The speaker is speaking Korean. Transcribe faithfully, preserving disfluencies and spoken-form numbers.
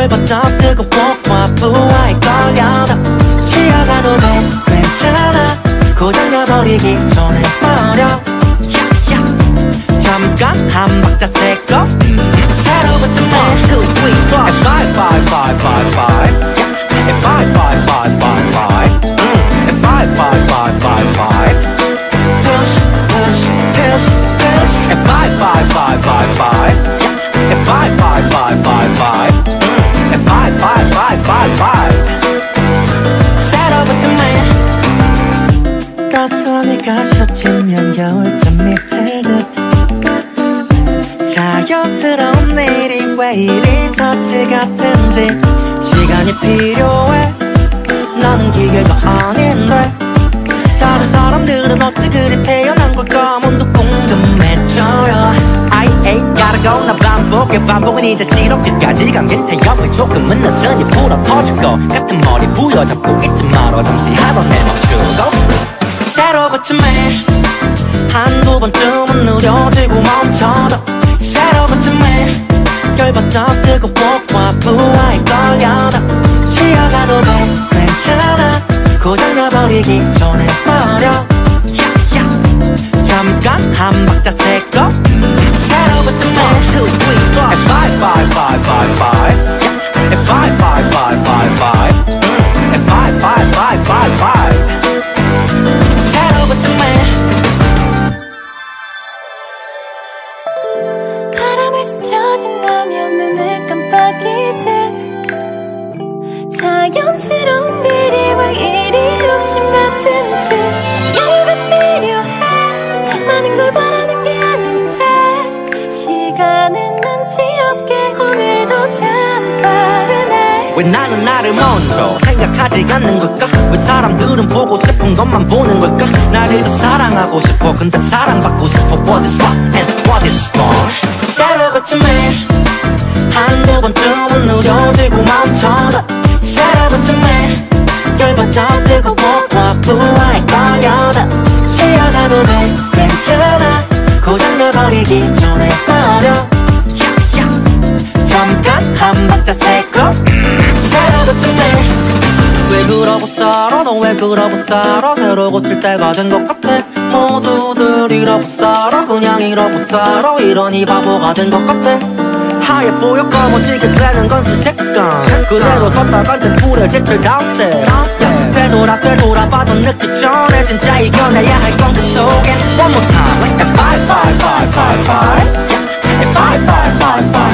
열받아 뜨거워 과부하에 걸려도 쉬어가도 돼 괜찮아 고장나버리기 전에 버려 잠깐 한 박자 세고 새로부터 one, two, three, four and five, five, five, five, five and five, five, five, five, five and five, five, five, five, five push, push, push, push and five, five, five, five, five and five, five, five, five, five and five, five, five, five, five 새로부터 매 가슴이 가셔지면 겨울잠이 들듯 자연스러운 일이 왜 이리 서치 같은지 시간이 필요해 나는 기계가 아닌데 다른 사람들은 어찌 그리 태어난 걸까 몸도 궁금해져요 I ain't gotta go 나 반복해 반복은 이제 싫어 끝까지 간 긴 태엽을 조금은 나서니 불어 터질 것 같은 머리 부여잡고 있지 말어 잠시 한번 내멈추고 새로 고침해 한두 번쯤은 느려지고 멈춰도 새로부터 매 열받아 뜨거워 과부하에 걸려도 쉬어가도 돼 괜찮아 고장나버리기 전에 버려 잠깐 한 박자 세고 새로부터 매 one, two, three, four and five, five, five, five, five and five, five, five, five, five and five, five, five, five, five 새로부터 매 바람을 스쳐진다면 눈을 깜빡이듯 자연스러운 일이 왜 이리 욕심 같은지 이유가 필요해 많은 걸 바라는 게 아닌데 시간은 눈치 없게 오늘도 참 빠르네 왜 나는 나를 먼저 생각하지 않는 걸까 왜 사람들은 보고 싶은 것만 보는 걸까 나를 더 사랑하고 싶어 근데 사랑받고 싶어 What is right and what is wrong 새로 고침해 한두 번쯤은 느려지고 멈춰도 새로 고침해 열받아 뜨거워 과부하에 걸려도 쉬어가도 돼 괜찮아 고장나버리기 전에 버려 잠깐 한 박자 세고 새로 고침해 왜 그러고 살아 너 왜 그러고 살아 새로 고칠 때가 된 것 같아 모두들 이러고 살아 그냥 이러고 살아 이러니 바보가 된 것 같아 하얘 보여 검어지게 되는 건 수십건 그대로 뒀다간 제 불에 지칠 다운스텝 되돌아 되돌아봐도 늦기 전에 진짜 이겨내야 할 건 그 속에 One more time like that five, five, five, five, five and five, five, five, five